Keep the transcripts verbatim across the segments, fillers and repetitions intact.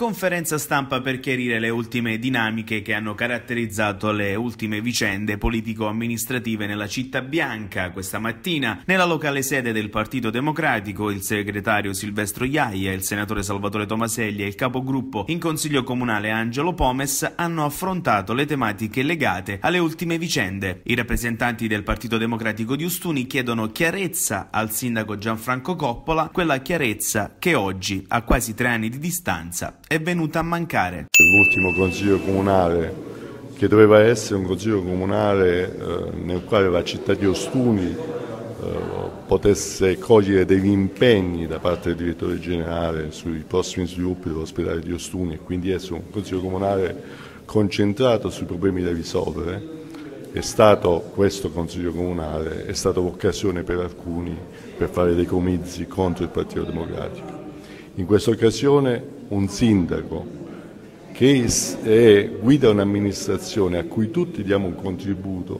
conferenza stampa per chiarire le ultime dinamiche che hanno caratterizzato le ultime vicende politico-amministrative nella Città Bianca. Questa mattina, nella locale sede del Partito Democratico, il segretario Silvestro Iaia, il senatore Salvatore Tomaselli e il capogruppo in Consiglio Comunale Angelo Pomes hanno affrontato le tematiche legate alle ultime vicende. I rappresentanti del Partito Democratico di Ostuni chiedono chiarezza al sindaco Gianfranco Coppola, quella chiarezza che oggi, a quasi tre anni di distanza, è venuta a mancare. L'ultimo consiglio comunale, che doveva essere un consiglio comunale eh, nel quale la città di Ostuni eh, potesse cogliere degli impegni da parte del direttore generale sui prossimi sviluppi dell'ospedale di Ostuni e quindi essere un consiglio comunale concentrato sui problemi da risolvere, è stato questo consiglio comunale, è stata l'occasione per alcuni per fare dei comizi contro il Partito Democratico. In questa occasione un sindaco che è, guida un'amministrazione a cui tutti diamo un contributo,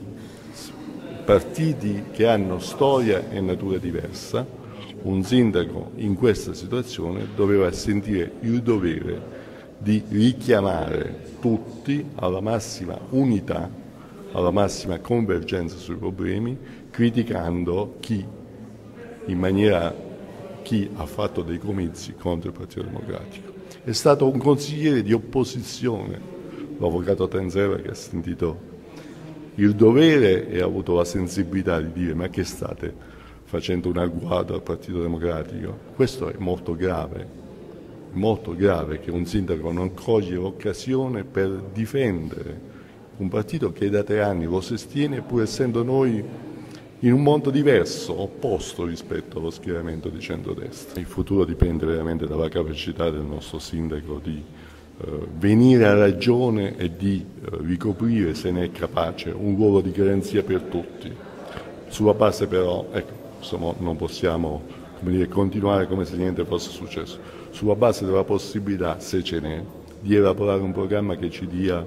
partiti che hanno storia e natura diversa, un sindaco in questa situazione doveva sentire il dovere di richiamare tutti alla massima unità, alla massima convergenza sui problemi, criticando chi in maniera chi ha fatto dei comizi contro il Partito Democratico. È stato un consigliere di opposizione, l'avvocato Tanzera, che ha sentito il dovere e ha avuto la sensibilità di dire: ma che state facendo un agguato al Partito Democratico? Questo è molto grave, molto grave che un sindaco non coglie l'occasione per difendere un partito che da tre anni lo sostiene, pur essendo noi in un mondo diverso, opposto rispetto allo schieramento di centrodestra. Il futuro dipende veramente dalla capacità del nostro sindaco di eh, venire a ragione e di eh, ricoprire, se ne è capace, un ruolo di garanzia per tutti. Sulla base però, ecco, insomma, non possiamo come dire, continuare come se niente fosse successo, sulla base della possibilità, se ce n'è, di elaborare un programma che ci dia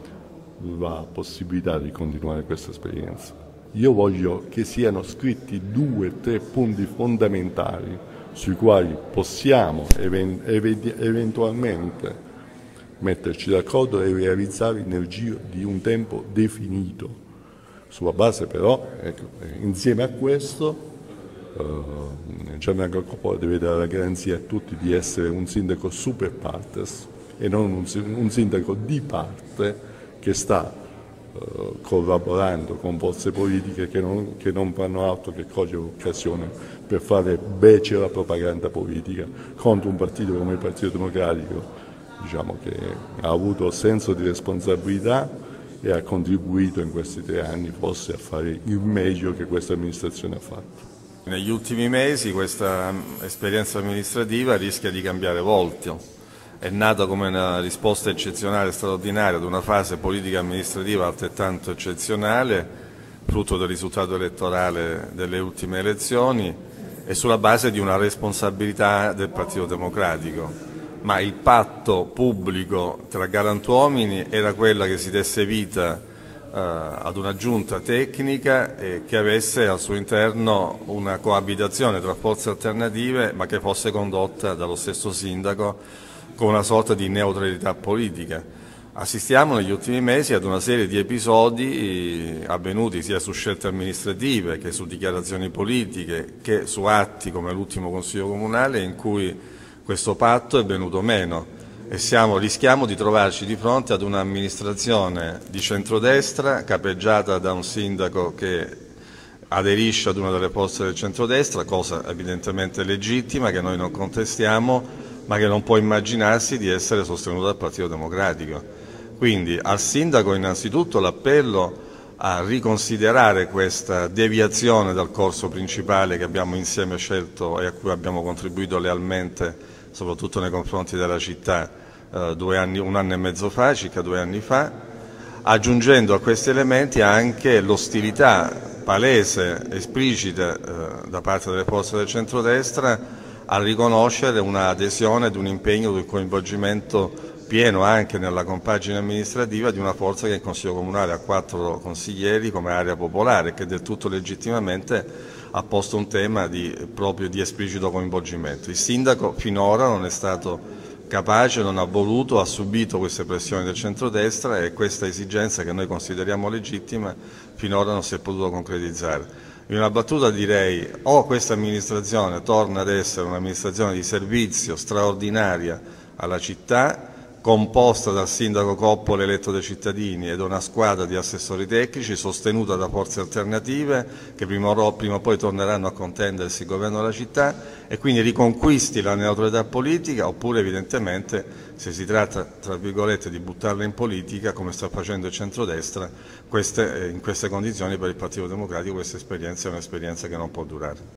la possibilità di continuare questa esperienza. Io voglio che siano scritti due o tre punti fondamentali sui quali possiamo eventualmente metterci d'accordo e realizzare nel giro di un tempo definito. Sulla base però, ecco, insieme a questo, eh, Gianfranco Coppola deve dare la garanzia a tutti di essere un sindaco super partes e non un, un sindaco di parte che sta collaborando con forze politiche che non, che non fanno altro che cogliere l'occasione per fare becera propaganda politica contro un partito come il Partito Democratico, diciamo, che ha avuto senso di responsabilità e ha contribuito in questi tre anni forse a fare il meglio che questa amministrazione ha fatto. Negli ultimi mesi questa esperienza amministrativa rischia di cambiare volto. È nata come una risposta eccezionale e straordinaria ad una fase politica amministrativa altrettanto eccezionale, frutto del risultato elettorale delle ultime elezioni e sulla base di una responsabilità del Partito Democratico. Ma il patto pubblico tra galantuomini era quella che si desse vita eh, ad una giunta tecnica e che avesse al suo interno una coabitazione tra forze alternative, ma che fosse condotta dallo stesso sindaco con una sorta di neutralità politica. Assistiamo negli ultimi mesi ad una serie di episodi avvenuti sia su scelte amministrative che su dichiarazioni politiche che su atti come l'ultimo Consiglio Comunale in cui questo patto è venuto meno e siamo, rischiamo di trovarci di fronte ad un'amministrazione di centrodestra capeggiata da un sindaco che aderisce ad una delle forze del centrodestra, cosa evidentemente legittima che noi non contestiamo, ma che non può immaginarsi di essere sostenuto dal Partito Democratico. Quindi al sindaco innanzitutto l'appello a riconsiderare questa deviazione dal corso principale che abbiamo insieme scelto e a cui abbiamo contribuito lealmente, soprattutto nei confronti della città, eh, due anni, un anno e mezzo fa, circa due anni fa, aggiungendo a questi elementi anche l'ostilità palese, esplicita eh, da parte delle forze del centrodestra a riconoscere un'adesione ed un impegno del coinvolgimento pieno anche nella compagine amministrativa di una forza che in Consiglio Comunale ha quattro consiglieri come area popolare, che del tutto legittimamente ha posto un tema di, proprio di esplicito coinvolgimento. Il sindaco finora non è stato capace, non ha voluto, ha subito queste pressioni del centrodestra e questa esigenza che noi consideriamo legittima finora non si è potuto concretizzare. In una battuta direi o questa amministrazione torna ad essere un'amministrazione di servizio straordinaria alla città, composta dal sindaco Coppola eletto dai cittadini e da una squadra di assessori tecnici sostenuta da forze alternative che prima o, prima o poi torneranno a contendersi il governo della città e quindi riconquisti la neutralità politica, oppure evidentemente se si tratta tra virgolette di buttarla in politica come sta facendo il centrodestra, queste, in queste condizioni per il Partito Democratico questa esperienza è un'esperienza che non può durare.